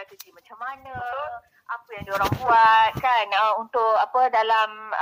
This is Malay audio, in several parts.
strategi macam mana, apa yang diorang buat kan, untuk apa dalam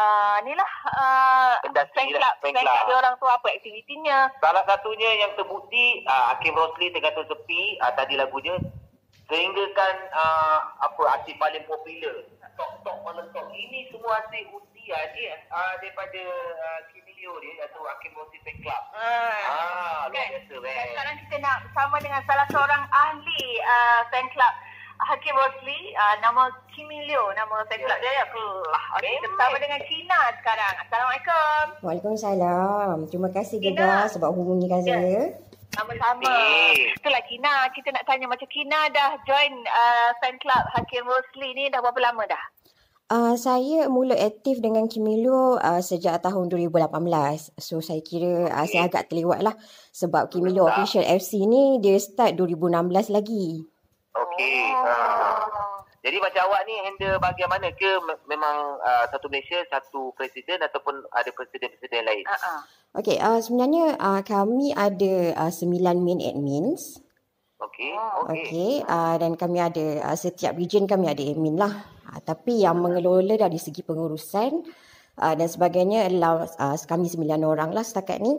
fan club diorang tu, apa aktivitinya. Salah satunya yang terbukti, Hakim Rosli tergantung tepi, tadi lagunya, sehinggakan artis paling popular, top top ini semua hasil undian daripada Kimilio dia, iaitu Hakim Rosli Fan Club. Luar biasa Dan sekarang kita nak bersama dengan salah seorang ahli fan club Hakim Rosli, nama Kimilio, nama fan club dia. Kita bersama dengan Kina sekarang. Assalamualaikum. Waalaikumsalam. Terima kasih Gegar sebab hubungikan saya. Sama-sama. Itulah Kina, kita nak tanya macam Kina dah join fan club Hakim Rosli ni dah berapa lama dah? Saya mula aktif dengan Kimilio sejak tahun 2018. So saya kira saya agak terlewat lah. Sebab Kimilio Official FC ni dia start 2016 lagi. Okey. Jadi macam awak ni handle bahagian mana ke? Memang satu Malaysia, satu presiden ataupun ada presiden-presiden lain? Okey, sebenarnya kami ada 9 main admins. Okey, dan kami ada setiap region kami ada admin lah. Tapi yang mengelola dari segi pengurusan dan sebagainya adalah kami 9 orang lah setakat ni.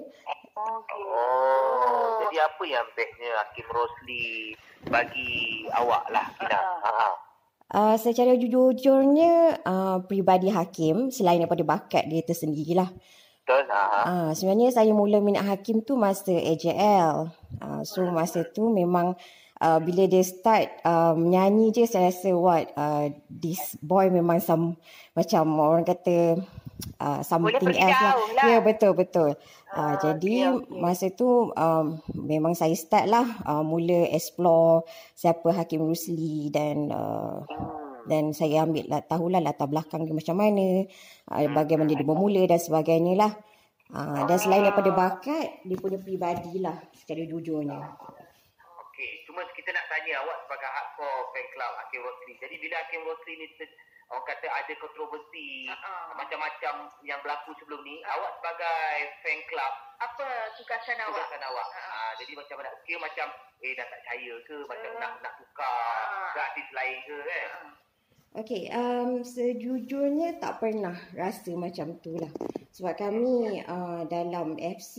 Jadi apa yang bestnya Hakim Rosli bagi awak lah, Kina? Secara jujur-jujurnya peribadi Hakim selain daripada bakat dia tersendirilah. Betul. Sebenarnya saya mula minat Hakim tu masa AJL. So masa tu memang bila dia start menyanyi je saya rasa this boy memang macam orang kata something else lah. Ya, betul. Jadi masa tu memang saya start lah mula explore siapa Hakim Rosli dan saya ambil lah, tahulah latar belakang dia macam mana, bagaimana dia bermula dan sebagainya lah. Dan selain daripada bakat, dia punya peribadi lah secara jujurnya. Okey, cuma kita nak tanya awak sebagai hardcore fan club Hakim Rosli. Jadi bila Hakim Rosli ni orang kata ada kontroversi macam-macam yang berlaku sebelum ni, awak sebagai fan club, apa tugasan awak? Jadi macam mana? Kira macam dah tak percaya ke, macam nak tukar ke artis lain ke kan? Okey, sejujurnya tak pernah rasa macam tu lah. Sebab kami dalam FC,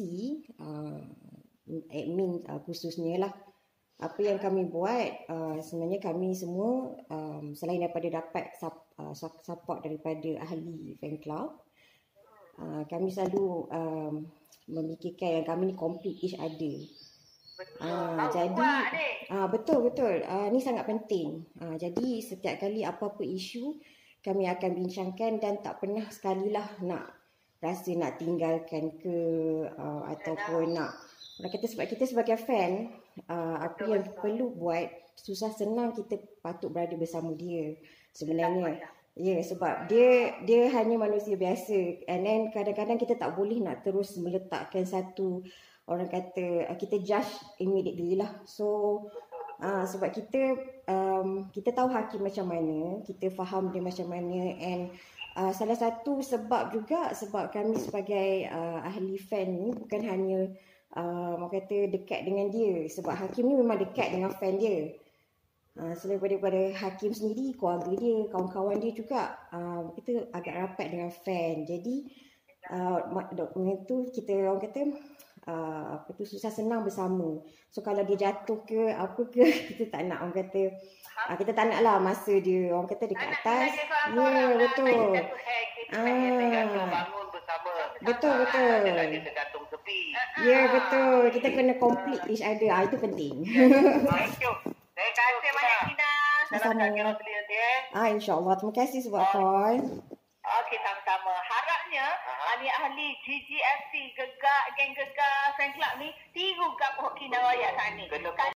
admin khususnya lah, apa yang kami buat, sebenarnya kami semua selain daripada dapat support daripada ahli fan club, kami selalu memikirkan yang kami ni complete each other. Betul. Ni sangat penting. Jadi setiap kali apa-apa isu kami akan bincangkan dan tak pernah sekali lah nak rasa nak tinggalkan ke ataupun nak kata, sebab kita sebagai fan, apa yang perlu buat susah senang kita patut berada bersama dia sebenarnya. Ya, sebab dia hanya manusia biasa, and then kadang-kadang kita tak boleh nak terus meletakkan satu, orang kata kita judge immediately lah. So sebab kita tahu Hakim macam mana, kita faham dia macam mana, and salah satu sebab juga sebab kami sebagai ahli fan ni bukan hanya orang kata dekat dengan dia, sebab Hakim ni memang dekat dengan fan dia. Selain daripada Hakim sendiri, keluarga dia, kawan-kawan dia juga kita agak rapat dengan fan. Jadi dokumen tu kita orang kata susah senang bersama. So kalau dia jatuh ke apa ke kita tak nak, orang kata kita tak nak lah masa dia orang kata dekat atas. Ya, betul. Bangun bersama. Betul. Lagi tergantung tepi. Ya, betul. Kita kena complete each other. Itu penting. Thank you. Terima kasih banyak Kina. Sama-sama. InsyaAllah. Terima kasih sebab call. Okey, sama-sama. Harapnya ahli GGFC, geng Gegar fan club ni tiru kat Kina Raya saat ni.